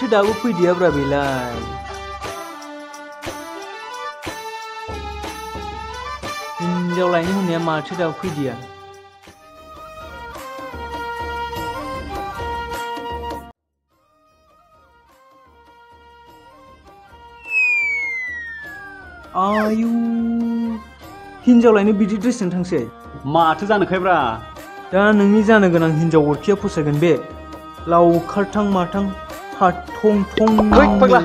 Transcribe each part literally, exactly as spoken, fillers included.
दाबो फैदियाब्रा बेलाय हिनजाव लायनो होननाया माथो दाबो फैदिया आयु हिनजाव लायनो बिदि ड्रेसजों थांसै माथो जानोखायब्रा दा नोंनि जानो गोनां हिनजाव अरखिया फसायगोन बे लावखारथां माथां हाथं थं फाग्ला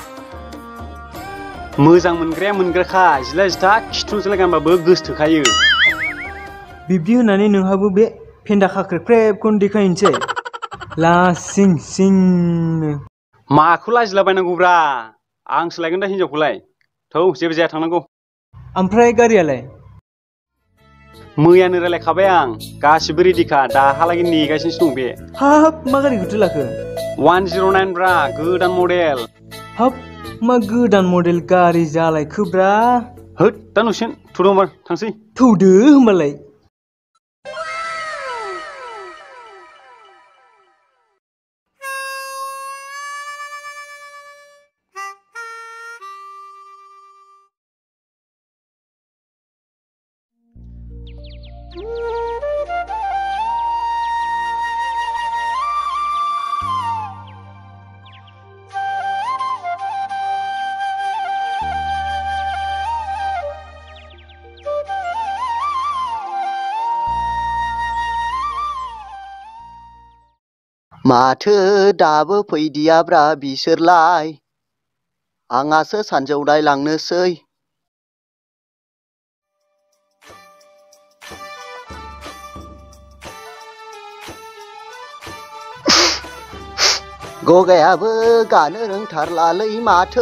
मोजां मोनग्राया मोनग्राखा जिला जिथा खिथुजोंलाय गानबाबो गोसोथोखायो बिब्दि होननानै नोंहाबो बे फेन्दा खाख्रेबखौनो देखायनोसै लासिं सिंनो माखौ लाजिलाबायनांगौब्रा आंसो लायगोन दा हिनजावखौलाय थौ जेबो जाया थांनांगौ ओमफ्राय गारियालाय मैयानो रायलायखाबाय आं गासिबो रेडिखा दाहालागै नेगासिनोसो दं बे हाब मा गारिखौथो लाखो वान जिर' नाइन ब्रा गोदान मडेल हाब मा गोदान मडेल गारि जालायखोब्रा होद दा नुसिगोन थुदो होमबा थांसै थौदो होमबालाय माथो दाबो फैदियाब्रा बिसोरलाय आंहासो सानजौनाय लांनोसै गगायाबो गानो रोंथारलालै माथो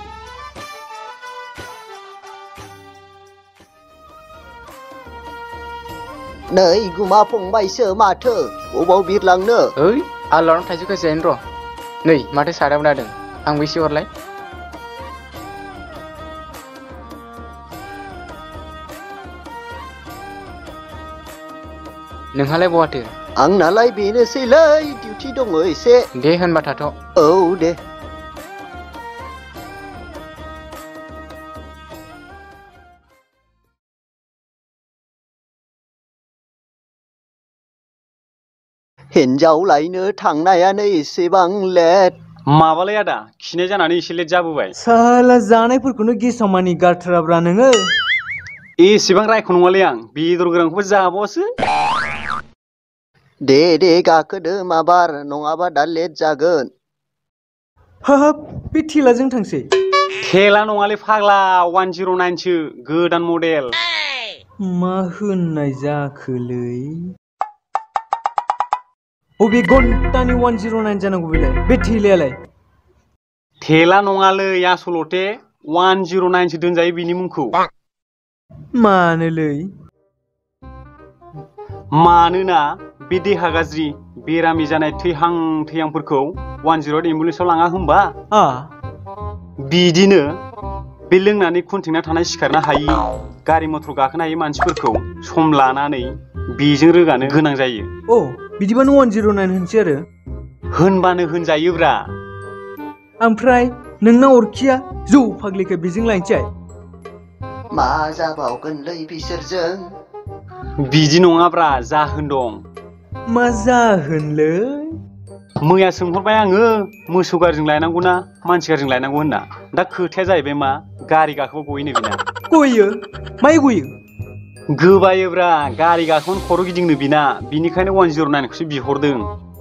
नै गुमा फंबायसो माथो अबाव बिरलांनो ओइ आलुआवनो थाइजौ खायसेयानो र' नै माथो सादाबो नादों आंबो एसे हरलाय नोंहालाय बहाथो आंनालाय बेनोसैलै डिउटि दङ एसे दे होनबा थाथ' औ दे हिनजाव लायनो थांनायानो एसेबां लेट माबालाय आदा खिनाय जानानै एसे लेट जाबोबाय साला जानायफोरखौनो गेसाव मानि गारथाराब्रा नोङो एसेबां रायख' नङालै आं बेदर गोरानखौबो जाबावासो दे दे गाखोदो माबार नङाबा दा लेट जागोन हाब बे थेलाजों थांसै थेला नङालै फाग्ला वान जिर' नाइनसो गोदान मडेल मा होननाय जाखोलै बबे घन्टानि वान जिर' नाइन जानांगौ बेलाय बे थेलायालाय थेला नङालै आसलथे वान जिर' नाइनसो दोनजायो बिनि मुंखौ मानोलै मानोना बे देहा गाज्रि बेरामि जानाय थैहां थैहांफोरखौ वान जिर' ओइट एम्बुलेन्सआव लाङा होमबा आ बिदिनो बे लोंनानै खुन्थिंना थानाय सिखारनो हायि गारि मटर गाखोनो हायि मानसिफोरखौ सम लानानै बेजों रोगानो गोनां जायो अ बिदिबानो वान जिर' नाइन होनसै आरो होनबानो होनजायोब्रा ओमफ्राय नोंना अरखिया जौ फाग्लिखौ बेजों लायनोसै मा जाबावगोनलै बिसोरजों बिदि नङाब्रा जाहोन दं मा जाहोनलै मैया सोंहरबाय आङो मोसौ गारिजों लायनांगौना मानसि गारिजों लायनांगौ होनना दा खोथाया जाहैबाय मा गारि गाखोबा गयोनो बिना गयो माय गयो गोबायोब्रा गारि गाखोनो खर' गिदिंनो बिना बिनिखायनो वान जिर' नाइनखौसो बिहरदों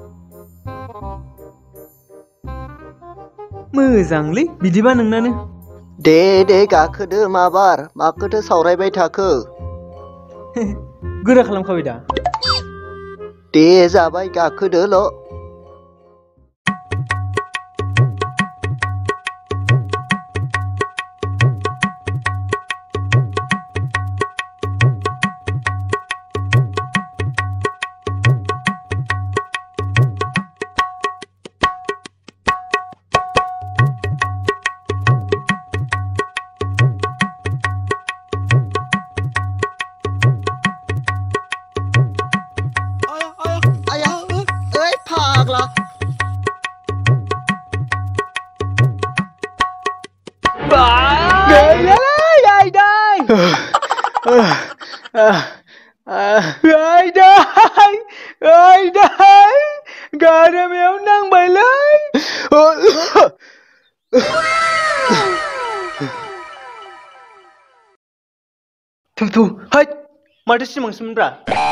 मोजांलै बिदिबा नोंनानो दे दे गाखोदो माबार माखोथो सावरायबाय थाखो गोरा खालामखाबाय दा दे जाबाय गाखोदोल' आयदाय आयदाय गारामायाव नांबायलै थु थु हैद माथो सिमांसोमोनब्रा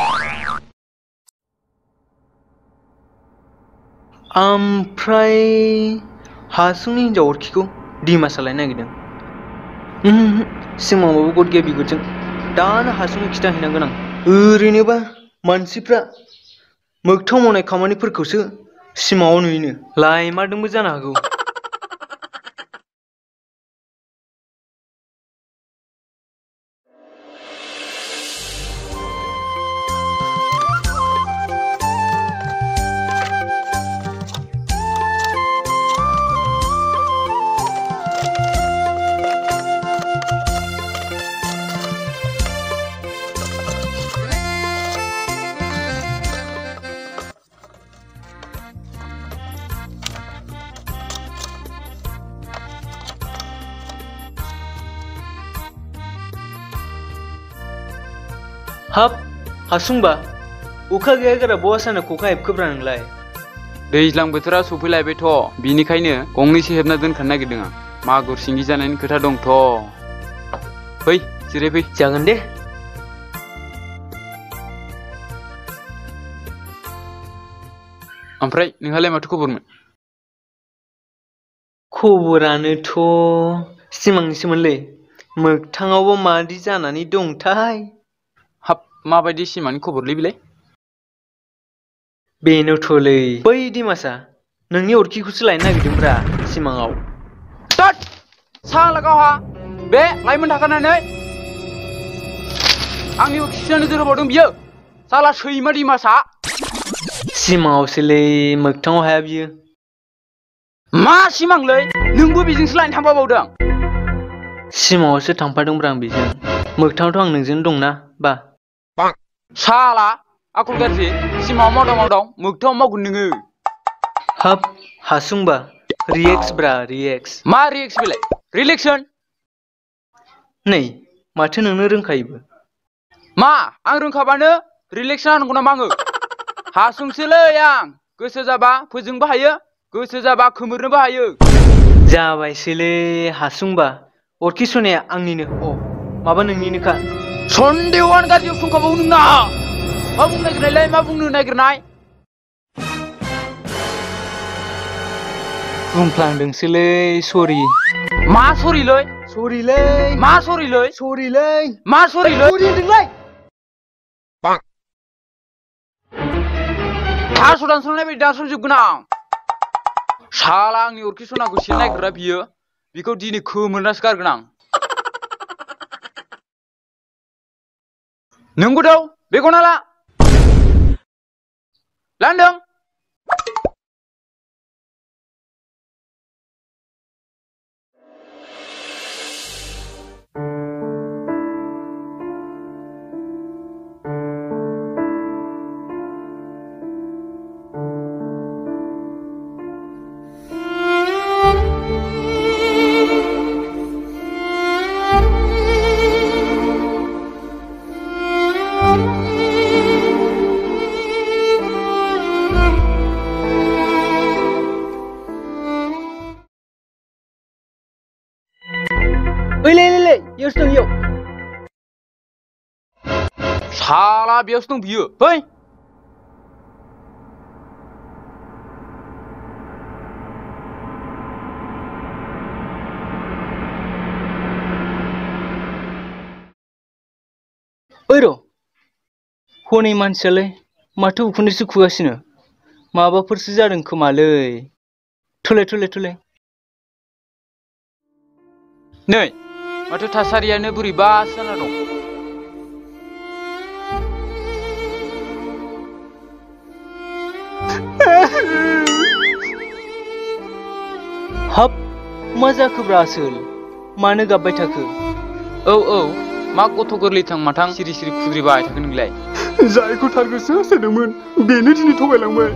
ओमफ्राय हासुंनि हिन्जाव अरखिखौ दिमासा लायनो नागिरदों सिमांबाबो गद गैया बिगुरजों दानो हासुंनो खिथाहैनांगोन आं ओरैनोबा मानसिफ्रा मोगथां मावनाय खामानिफोरखौसो सिमाङाव नुयोनो लायमारदोंबो जानो हागौ हाब हासुंबा अखा गैया गारा बहा सानो खखा हेबखोब्रा नोंलाय दैज्लां बोथोरा सफैलायबायथ' बिनिखायनो गंनैसो हेबना दोनखानो नागिरदों आं मागुर सिंगि जानायनि खोथा दंथ' फै जिराय फै जागोन दे ओमफ्राय नोंहालाय माथो खबरमोन खबरानोथ' सिमांनिसोमोनलै मोगथाङावबो मादि जानानै दंथाय हाब माबायदि सिमांनि खबरलै बिलाय बेनोथ'लै बै दिमासा नोंनि अरखिखौसो लायनो नागिरदोंब्रा सिमाङाव तत साला गावहा बे लाइमोन थाखानानै आंनि अरखिखौसो नोजोर होबावदों बियो साला सैमा दिमासा सिमाङावसोलै मोगथाङाव हाया बियो मा सिमांलै नोंबो बेजोंसो लायनो थांफाबावदों सिमाङावसो थांफादोंब्रा आं बेजों मोगथाङावथ' आं नोंजों दंना बा साला आखल गाज्रि सिमाङाव मावदां मावदां मोगथाङाव मावगोन नोङो हाब हासुंबा रिएक्स ब्रा रिएक्स मा रिएक्स बेलाय रिलेक्सन नै माथो नोंनो रोंखायोबो मा आं रोंखाबानो रिलेक्सन होनांगौ नामा आङो हासुंसोलै आं गोसो जाबा फोजोंबो हायो गोसो जाबा खोमोरनोबो हायो जाबायसैलै हासुंबा अरखि सुनाया आंनिनो अ माबा नोंनिनोखा सन्देहआनो गाज्रियाव संखाबावो नोंना मा बुंनो नागिरनायलाय मा बुंनो नागिरनाय बुंफ्लांदोंसोलै सरि मा सरिलै सरिलै मा सरिलै सरिलै मा सरिलै सरि होनदोंलै थास' दानस'नाय बायदि दानस'जोबगोन आं साला आंनि अरखि सनाखौ सेनो नागिरग्रा बियो बिखौ दिनै खोमोरनासो गारगोन आं नोंबो दाव बेखौना ला लांदों ओइलै ओइलै इयावसो दं इयाव साला बेयावसो दं बियो फै ओइ र' हनै मानसियालाय माथो उखुन्दैसो खुगासिनो माबाफोरसो जादों खोमालै थुलाय थुलाय थुलाय नै माथो थासारियानो बोरैबासो जाना दं हाब मा जाखोब्रा आसोल मानो गाबबाय थाखो औ औ मा गथ' गोरलैथां माथां सिरि सिरि खुद्रिबाय थाखो नोंलाय जायखौ थार गोसो होसोदोंमोन बेनो दिनै थगायलांबाय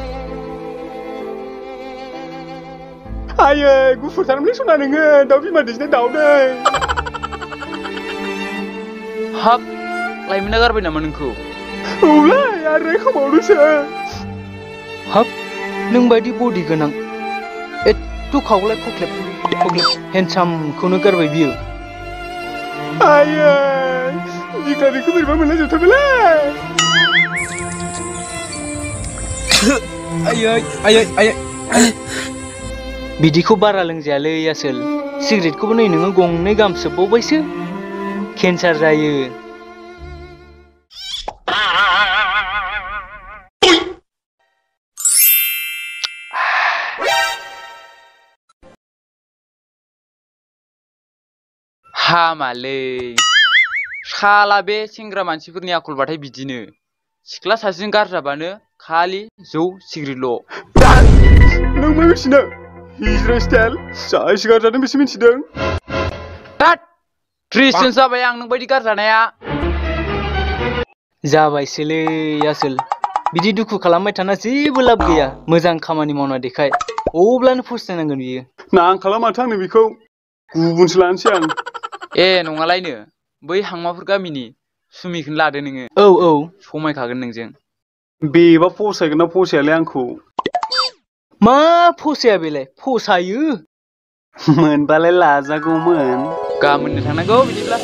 आयै गुफुरथारमोनलै सना नोङो दाउ बिमा दैजिनाय दाउदै हाब लाइमोना गारबाय नामा नोंखौ? औलै आरो खामावदोंसो। हाब नों बायदि बडि गोनां एथ' खावलाय खख्लेब खख्लेब हेन्डसामखौनो गारबाय बियो। आयै बिखारिखौ बोरैबा मोनलाय जोबथारबायलै। आयै आयै आयै बिदिखौ बारा लोंजायालै आसोल। सिगारेटखौबो नै नोङो गंनै गाहाम सोबबावबायसो केन्सार जायो। हामालै साला बे सेंग्रा मानसिफोरनि आखलबाथाय बिदिनो सिख्ला सासेजों गारजाबानो खालि जौ सिगारेटल'। नों मा मिथिनो हिजरा स्टाइल जाय सिगार जादों बेसो मिथिदों। तात त्रिस जोन जाबाय आं नों बायदि गारजानाया। जाबायसोलै आसोल बिदि दुखु खालामबाय थाना जेबो लाब गैया। मोजां खामानि मावना देखाय अब्लानो फस्थायनांगोन बियो। नांखाला माथो आंनो बेखौ गुबुनसो लानोसै आं। ए नङालायनो बै हांमाफोर गामिनि सुमिखौनो लादो नोङो। औ औ समायखागोन नोंजों। बेबा फसायगोन ना फसायालै आंखौ? मा फसाया बेलाय फसायो। मोनबालाय लाजागौमोन। गाबोन मोननो थांनांगौ बिदिब्ला।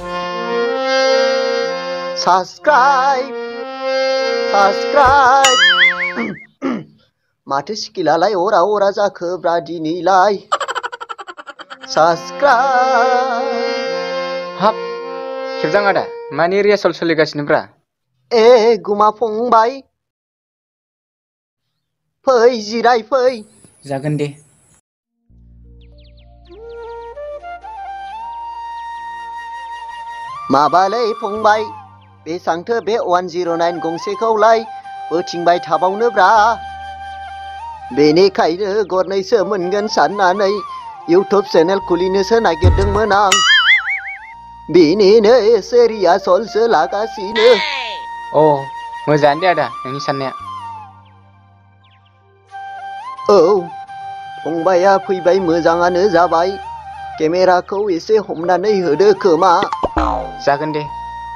साबसक्राइब साबसक्राइब माथो स्किलालाय अरा अरा जाखो ब्रा दिनैलाय। साबसक्राइब। हाब खेबजां आदा मानि रिहार्सेल सोलिगासिनोब्रा? ए गुमा फंबाय फै जिराय फै। जागोन दे। माबालै फंबाय बेसांथो बे वान जिर' नाइन गंसेखौलाय बोथिंबाय थाबावनोब्रा। बेनिखायनो गरनैसो मोनगोन साननानै इउटुब चेनेल खुलिनोसो नागिरदोंमोन आं। बिनिनो एसे रिहार्सेलसो लागासिनो। अ मोजाङानो दे आदा नोंनि साननाया। औ फंबाया फैबाय मोजाङानो जाबाय। केमेराखौ एसे हमनानै होदो खोमा। जागोन दे।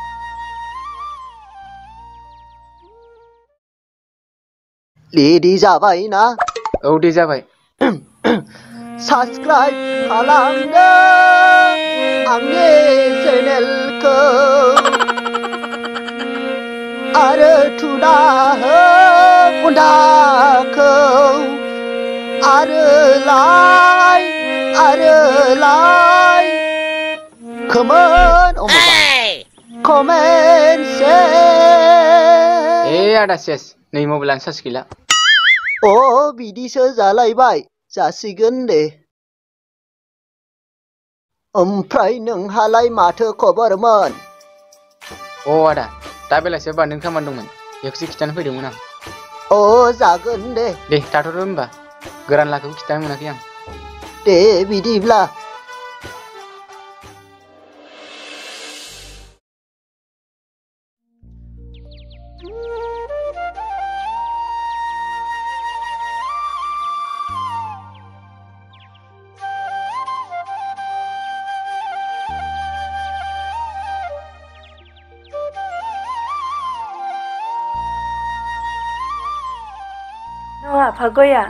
रेडि जाबाय ना? औ दे जाबाय। साबसक्राइब खालामदो आंनि चेनेलखौ आरो थुना हो घन्टाखौ आरो लाइक आरो लाइक खोमोन कमेन्ट शेयार। ए आदा सेस नै मबाइलानो चार्ज गैला। अ बिदिसो जालायबाय जासिगोन दे। ओमफ्राय नोंहालाय माथो खबरमोन? अ आदा दा बेलासियाव बानलुनि खामानि दंमोन बेखौसो खिथानो फैदोंमोन आं। अ जागोन दे। दे थाथ'दो होनबा गोरान लाखौबो खिथानो मोनाखै आं। दे बिदिब्ला। आफा गया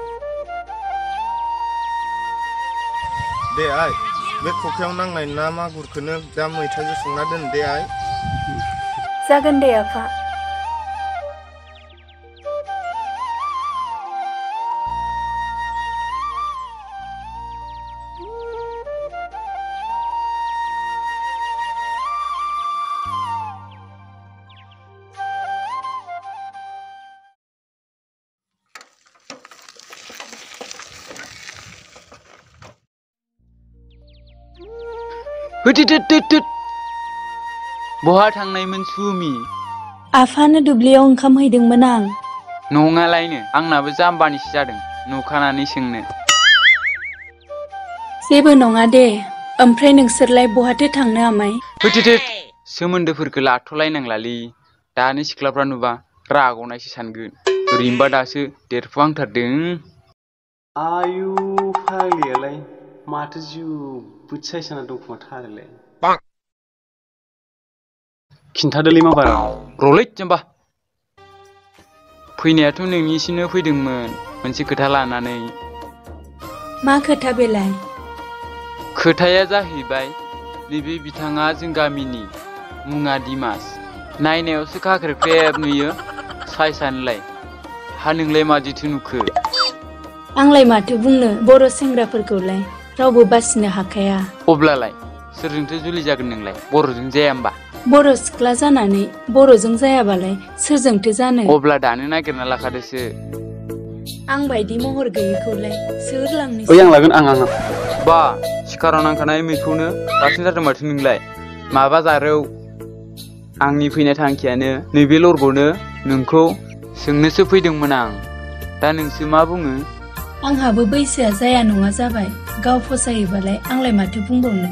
दे आइ बे खखायाव नांनाय ना मागुरखौनो दा मैथाजों संना दोन दे आइ। जागोन दे आफा। होद बहा थांनायमोन सुमि? आफानो दुब्लियाव ओंखाम हैदोंमोन आं। नङालायनो आंनाबो जाम्बानिसो जादों नुखानानै सोंनो। जेबो नङा दे। ओमफ्राय नोंसोरलाय बहाथो थांनो आमाय? होद सोमोन्दोफोरखौ लाथ'लायनांलालै दानि सिख्लाफ्रा नुबा राग'नायसो सानगोन। ओरैनोबा दासो देरफुहांथारदों। आयु फाग्लियालाय माथो जुबुद साइस जाना दंखोमा थारालाय। खिन्थादोलै मा बारा। रलै जाम्बा फैनायाथ' नोंनिसिनो फैदोंमोन मोनसे खोथा लानानै। मा खोथा बेलाय? खोथाया जाहैबाय नैबे बिथाङा जों गामिनि मुङा दिमास। नायनायावसो खाख्रेब नुयो साइसआनोलाय। हा नोंलाय मादिथो नुखो? आंलाय माथो बुंनो, बर' सेंग्राफोरखौलाय रावबो बासिनो हाखाया। अब्लालाय सोरजोंथो जुलि जागोन नोंलाय? बर'जों जाया होमबा? बर' सिख्ला जानानै बर'जों जायाबालाय सोरजोंथो जानो? अब्ला दानो नागिरना लाखादोसो। आं बायदि महर गैयैखौलाय सोर लांनो? ओइ आं लागोन आं आं बा सिखाराव नांखानाय मैखौनो दासिम जादों माथो नोंलाय। माबा जारौ, आंनि फैनाय थांखियानो नैबे लरग'नो नोंखौ सोंनोसो फैदोंमोन आं। दा नोंसो मा बुङो? आंहाबो बैसोआ जाया नङा जाबाय। गाव फसायोबालाय आंलाय माथो बुंबावनो।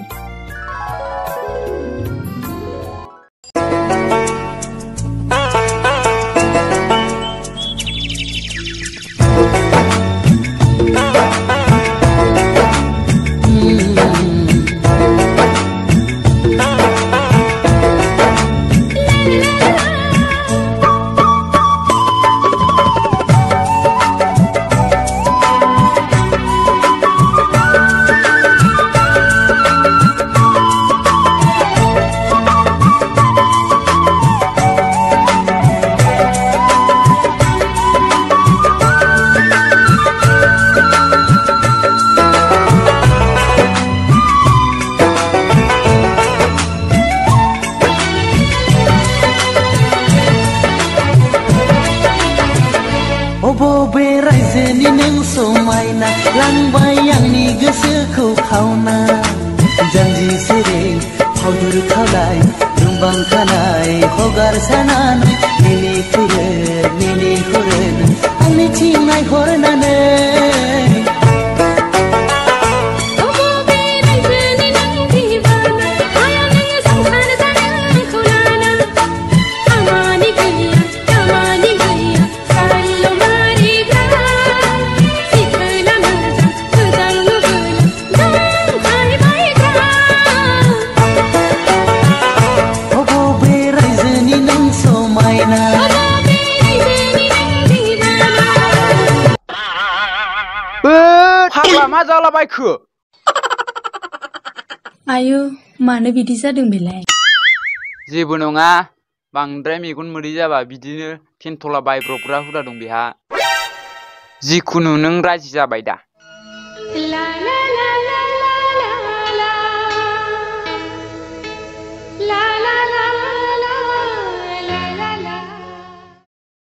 बबे रायजोनि नों समायना लांबाय आंनि गोसोखौ खावना। जानजि सेरे फावदुर खावलाय रुंबां खानाय हगारसानानै मिनिखुरो मिनिखुरो आंनिथिं नायहरनानै। फाग्ला मा जालाबायखो? आयु मानो बिदि जादों बेलाय? जेबो नङा, बांद्राय मेगन मोदै जाबा बिदिनो थेन्थला बायब्रबग्रा हुदा दं बेहा। जिखुनु नों राजि जाबाय दा?